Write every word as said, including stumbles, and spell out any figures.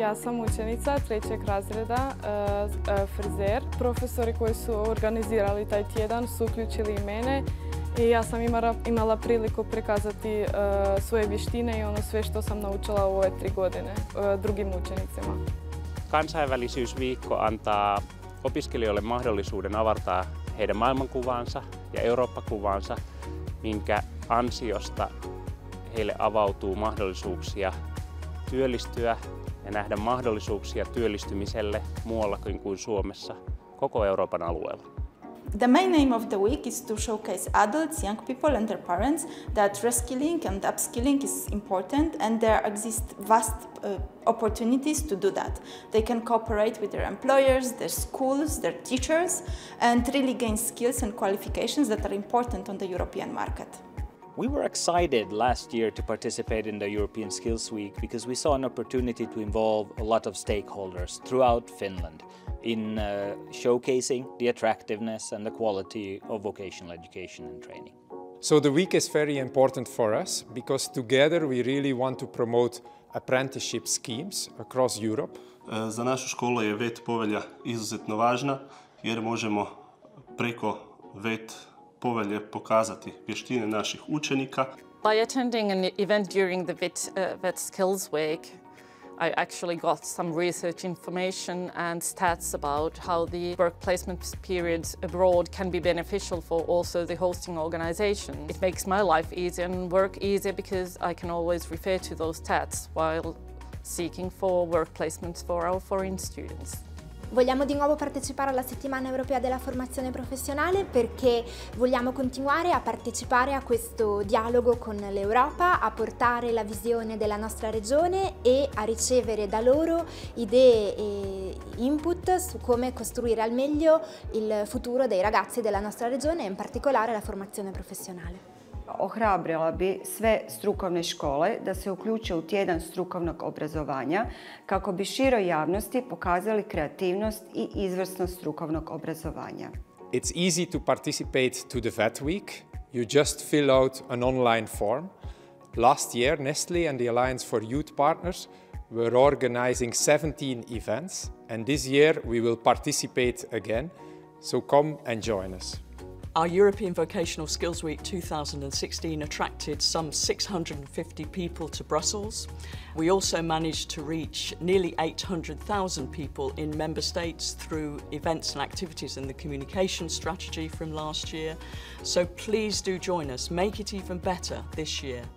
Ja sam učenica trećeg razreda, frizer. Profesori koji su organizirali taj tjedan su uključili i mene i ja sam imala, imala priliku prikazati svoje vještine i ono sve što sam naučila u ove tri godine drugim učenicima. Kansainvälisyysviikko antaa opiskelijoille mahdollisuuden avartaa heidän maailmankuvaansa ja Eurooppa-kuvaansa, minkä ansiosta heille avautuu mahdollisuuksia työllistyä ja nähdä mahdollisuuksia työllistymiselle muuallakin kuin Suomessa, koko Euroopan alueella. The main aim of the week is to showcase adults, young people and their parents that reskilling and upskilling is important, and there exist vast uh, opportunities to do that. They can cooperate with their employers, their schools, their teachers, and really gain skills and qualifications that are important on the European market. We were excited last year to participate in the European Skills Week because we saw an opportunity to involve a lot of stakeholders throughout Finland in uh, showcasing the attractiveness and the quality of vocational education and training. So the week is very important for us because together we really want to promote apprenticeship schemes across Europe. Za našu školu je V E T povelja izuzetno važna jer možemo preko V E T povelje pokazati vještine naših učenika. By attending an event during the V E T, uh, V E T Skills Week, I actually got some research information and stats about how the work placement periods abroad can be beneficial for also the hosting organization. It makes my life easier and work easier because I can always refer to those stats while seeking for work placements for our foreign students. Vogliamo di nuovo partecipare alla settimana europea della formazione professionale perché vogliamo continuare a partecipare a questo dialogo con l'Europa, a portare la visione della nostra regione e a ricevere da loro idee e input su come costruire al meglio il futuro dei ragazzi della nostra regione e in particolare la formazione professionale. Ohrabrila bi sve strukovne škole da se uključe u tjedan strukovnog obrazovanja kako bi široj javnosti pokazali kreativnost i izvrsnost strukovnog obrazovanja. It's easy to participate to the V E T Week. You just fill out an online form. Last year, Nestlé and the Alliance for Youth Partners were organizing seventeen events, and this year we will participate again. So come and join us. Our European Vocational Skills Week two thousand sixteen attracted some six hundred fifty people to Brussels. We also managed to reach nearly eight hundred thousand people in member states through events and activities in the communication strategy from last year. So please do join us, make it even better this year.